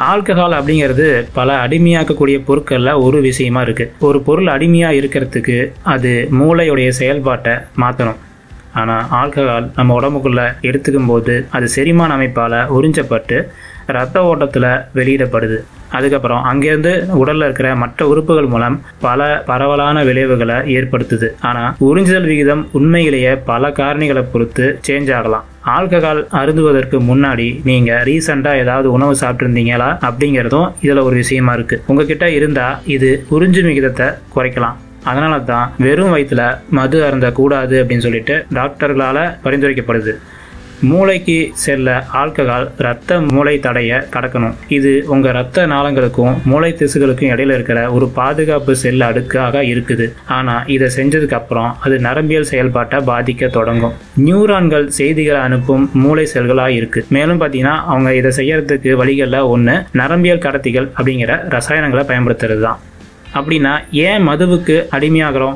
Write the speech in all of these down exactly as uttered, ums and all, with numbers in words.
Alcohol அப்படிங்கிறது பல அடிமையாக்கக்கூடிய பொருட்கள்ல ஒரு விஷயமா இருக்கு. ஒரு பொருள் அடிமையா இருக்கிறதுக்கு அது மூளையுடைய செயல்பாட்டை மாற்றணும். ஆனால் ஆல்கஹால் நம்ம உடம்புக்குள்ள எடுத்துக்கும் போது அது செரிமான அமைப்பால் உறிஞ்சப்பட்டு இரத்த ஓட்டத்தில் வெளியிடப்படுது. அதுக்கப்புறம் அங்கேருந்து உடலில் இருக்கிற மற்ற உறுப்புகள் மூலம் பல பரவலான விளைவுகளை ஏற்படுத்துது. ஆனால் உறிஞ்சுதல் விகிதம் உண்மையிலேயே பல காரணிகளை பொறுத்து சேஞ்ச் ஆகலாம். ஆல்கஹால் அருந்துவதற்கு முன்னாடி நீங்கள் ரீசெண்டாக ஏதாவது உணவு சாப்பிட்ருந்தீங்களா அப்படிங்கிறதும் இதில் ஒரு விஷயமா இருக்குது. உங்ககிட்ட இருந்தால் இது உறிஞ்சும் விகிதத்தை குறைக்கலாம். அதனால தான் வெறும் வயிற்றுல மது அருந்த கூடாது அப்படின்னு சொல்லிட்டு டாக்டர்களால் பரிந்துரைக்கப்படுது. மூளைக்கு செல்ல ஆல்கஹால் இரத்த மூளை தடையை கடக்கணும். இது உங்க இரத்த நாளங்களுக்கும் மூளை திசுகளுக்கும் இடையில இருக்கிற ஒரு பாதுகாப்பு செல் அடுக்காக இருக்குது. ஆனா இதை செஞ்சதுக்கு அப்புறம் அது நரம்பியல் செயல்பாட்டை பாதிக்க தொடங்கும். நியூரான்கள் செய்திகளை அனுப்பும் மூளை செல்களா இருக்கு. மேலும் பாத்தீங்கன்னா அவங்க இதை செய்யறதுக்கு வழிகள்ல ஒண்ணு நரம்பியல் கடத்திகள் அப்படிங்கிற ரசாயனங்களை பயன்படுத்துறது தான். அப்படின்னா ஏன் மதுவுக்கு அடிமையாகிறோம்?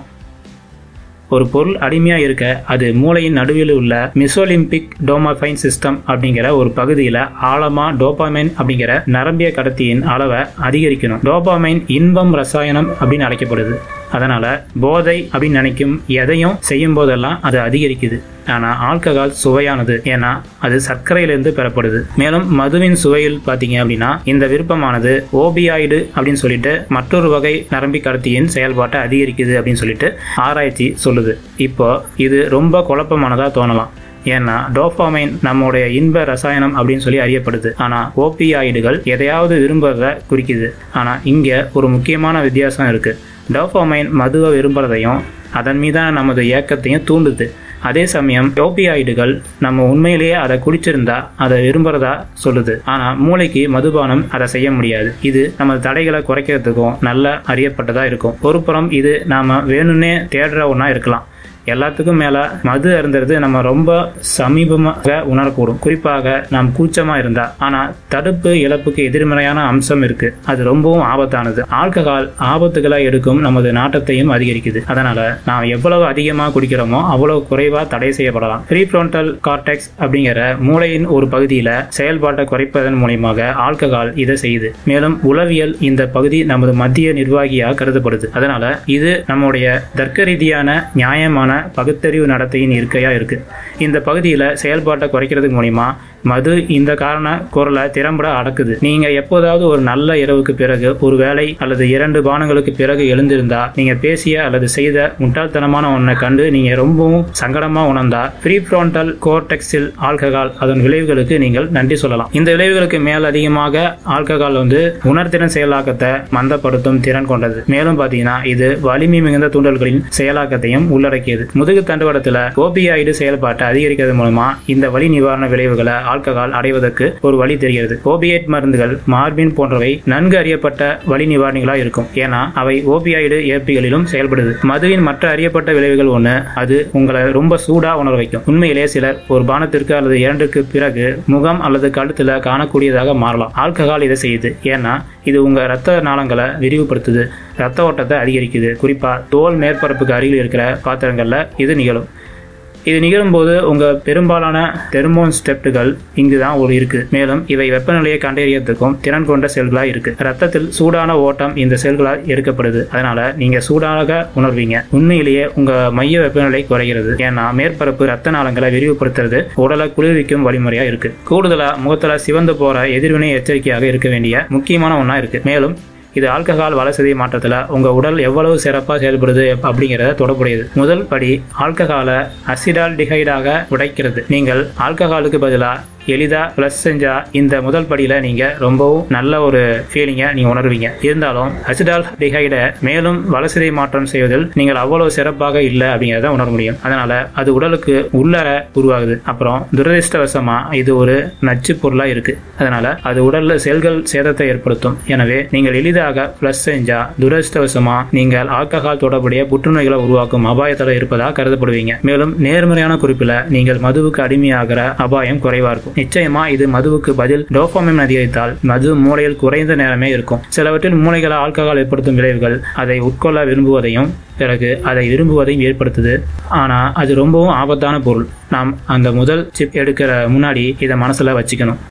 ஒரு பொருள் அடிமையாக இருக்க அது மூளையின் நடுவில் உள்ள மெசோலிம்பிக் டோபாமைன் சிஸ்டம் அப்படிங்கிற ஒரு பகுதியில் ஆழமாக டோபாமைன் அப்படிங்கிற நரம்பிய கடத்தியின் அளவை அதிகரிக்கணும். டோபாமைன் இன்பம் ரசாயனம் அப்படின்னு அழைக்கப்படுது. அதனால போதை அப்படின்னு நினைக்கும் எதையும் செய்யும் போதெல்லாம் அது அதிகரிக்குது. ஆனா ஆல்கஹால் சுவையானது, ஏன்னா அது சர்க்கரையிலிருந்து பெறப்படுது. மேலும் மதுவின் சுவையில் பாத்தீங்க அப்படின்னா இந்த விருப்பமானது ஓபியாய்டு அப்படின்னு சொல்லிட்டு மற்றொரு வகை நரம்பி கடத்தியின் செயல்பாட்டை அதிகரிக்குது அப்படின்னு சொல்லிட்டு ஆராய்ச்சி சொல்லுது. இப்போ இது ரொம்ப குழப்பமானதா தோணலாம். ஏன்னா டோபாமைன் நம்முடைய இன்ப ரசாயனம் அப்படின்னு சொல்லி அறியப்படுது. ஆனா ஓபியாய்டுகள் எதையாவது விரும்புறத குறிக்குது. ஆனா இங்க ஒரு முக்கியமான வித்தியாசம் இருக்கு. டோபாமைன் மதுவை விரும்புறதையும் அதன் மீதான நமது ஏக்கத்தையும் தூண்டுது. அதே சமயம் ஓபியாய்டுகள் நம்ம உண்மையிலேயே அதை குடிச்சிருந்தா அதை விரும்புறதா சொல்லுது. ஆனா மூளைக்கு மதுபானம் அதை செய்ய முடியாது. இது நம்ம தடைகளை குறைக்கிறதுக்கும் நல்ல அறியப்பட்டதா இருக்கும். ஒரு புறம் இது நாம வேணும்னே தேடுற ஒன்னா இருக்கலாம். எல்லாத்துக்கும் மேல மது அருந்துறது நம்ம ரொம்ப சமீபமாக உணரக்கூடும், குறிப்பாக நாம் கூச்சமா இருந்தா. ஆனா தடுப்பு இழப்புக்கு எதிர்மறையான அம்சம் இருக்கு. அது ரொம்பவும் ஆபத்தானது. ஆல்கஹால் ஆபத்துகளை எடுக்கும் நமது நாட்டத்தையும் அதிகரிக்குது. அதனால நாம் எவ்வளவு அதிகமாக குடிக்கிறோமோ அவ்வளவு குறைவா தடை செய்யப்படலாம். ப்ரீஃப்ரான்டல் கார்டெக்ஸ் அப்படிங்கிற மூளையின் ஒரு பகுதியில செயல்பாட்டை குறைப்பதன் மூலமாக ஆல்கஹால் இதை செய்யுது. மேலும் உளவியல் இந்த பகுதி நமது மத்திய நிர்வாகியாக கருதப்படுது. அதனால இது நம்முடைய தர்க்க ரீதியான நியாயமான பகுத்தறிவு நடத்தையின் இருக்கையா இருக்கு. இந்த பகுதியில செயல்பாட்டை குறைக்கிறதுக்கு மூலமா மது இந்த காரண குரலை திறம்பட அடக்குது. நீங்க எப்போதாவது ஒரு நல்ல இரவுக்கு பிறகு ஒரு வேளை அல்லது இரண்டு பானங்களுக்கு பிறகு எழுந்திருந்தா நீங்க பேசிய அல்லது செய்த முட்டாள்தனமான ஒன்றை கண்டு நீங்க ரொம்பவும் சங்கடமா உணர்ந்தா ப்ரீஃப்ரான்டல் கோர்டெக்ஸில் ஆல்கஹால் அதன் விளைவுகளுக்கு நீங்கள் நன்றி சொல்லலாம். இந்த விளைவுகளுக்கு மேல் அதிகமாக ஆல்கஹால் வந்து உணர்திறன் செயலாக்கத்தை மந்தப்படுத்தும் திறன் கொண்டது. மேலும் பாத்தீங்கன்னா இது வலிமை மிகுந்த தூண்டல்களின் செயலாக்கத்தையும் உள்ளடக்கியது. முதுகு தண்டுவடத்துல ஓபியாய்டு செயல்பாட்டை அதிகரிக்கிறது மூலமா இந்த வலி நிவாரண விளைவுகளை ஆல்கஹால் அடைவதற்கு ஒரு வழி தெரிகிறது. ஓபியேட் மருந்துகள், மார்பின் போன்றவை நன்கு அறியப்பட்ட வலி நிவாரணிகளா இருக்கும். ஏன்னா அவை ஓபியாய்டு ஏற்பிகளிலும் செயல்படுது. மதுவின் மற்ற அறியப்பட்ட விளைவுகள் ஒண்ணு, அது உங்களை ரொம்ப சூடா உணர வைக்கும். உண்மையிலே சிலர் ஒரு பானத்திற்கு அல்லது இரண்டுக்கு பிறகு முகம் அல்லது கழுத்துல காணக்கூடியதாக மாறலாம். ஆல்கஹால் இதை செய்யுது. ஏன்னா இது உங்க ரத்த நாளங்களை விரிவுபடுத்துது, ரத்த ஓட்டத்தை அதிகரிக்குது. குறிப்பா தோல் மேற்பரப்புக்கு அருகில் இருக்கிற பாத்திரங்கள்ல இது நிகழும். இது நிகழும் போது உங்க பெரும்பாலான தெர்மோன் ஸ்டெப்டுகள் இங்குதான் ஒரு இருக்கு. மேலும் இவை வெப்பநிலையை கண்டறியறதுக்கும் திறன் கொண்ட செல்களா இருக்கு. ரத்தத்தில் சூடான ஓட்டம் இந்த செல்களால் எடுக்கப்படுது. அதனால நீங்க சூடாக உணர்வீங்க. உண்மையிலேயே உங்க மைய வெப்பநிலை குறைகிறது. ஏன்னா மேற்பரப்பு ரத்த நாளங்களை விரிவுபடுத்துறது உடலை குளிர்விக்கும் வழிமுறையா இருக்கு. கூடுதலா முகத்துல சிவந்து போற எதிர்வினை எச்சரிக்கையாக இருக்க வேண்டிய முக்கியமான ஒன்னா இருக்கு. மேலும் இது ஆல்கஹால் வளர்சிதை மாற்றத்துல உங்க உடல் எவ்வளவு சிறப்பா செயல்படுது அப்படிங்கறத தொடர்புடையது. முதல் படி ஆல்கஹாலை அசிடால்டிஹைடாக உடைக்கிறது. நீங்கள் ஆல்கஹாலுக்கு பதிலா எளிதா பிளஸ் செஞ்சா இந்த முதல் படியில நீங்க ரொம்பவும் நல்ல ஒரு ஃபீலிங்கை நீங்க உணர்வீங்க. இருந்தாலும் அசிடால்டிஹைடை மேலும் வளர்சிதை மாற்றம் செய்வதில் நீங்கள் அவ்வளவு சிறப்பாக இல்லை அப்படிங்கிறத உணர முடியும். அதனால அது உடலுக்கு உள்ளர உருவாகுது. அப்புறம் துரதிருஷ்டவசமா இது ஒரு நச்சு பொருளா இருக்கு. அதனால அது உடல்ல செல்கள் சேதத்தை ஏற்படுத்தும். எனவே நீங்கள் எளிதாக பிளஸ் செஞ்சா துரதிருஷ்டவசமா நீங்கள் ஆல்கஹால் தொடர்புடைய புற்றுநோய்களை உருவாக்கும் அபாயத்தில் இருப்பதாக கருதப்படுவீங்க. மேலும் நேர்மறையான குறிப்பில் நீங்கள் மதுவுக்கு அடிமையாகிற அபாயம் குறைவா இருக்கும். நிச்சயமா இது மதுவுக்கு பதில் டோபாமைன் அதிகரித்தால் மது மூளையில் குறைந்த நேரமே இருக்கும். சிலவற்றில் மூளைகளை ஆல்கஹால் ஏற்படுத்தும் விளைவுகள் அதை உட்கொள்ள விரும்புவதையும் பிறகு அதை விரும்புவதையும் ஏற்படுத்துது. ஆனா அது ரொம்பவும் ஆபத்தான பொருள். நாம் அந்த முதல் சிப் எடுக்கிற முன்னாடி இதை மனசுல வச்சுக்கணும்.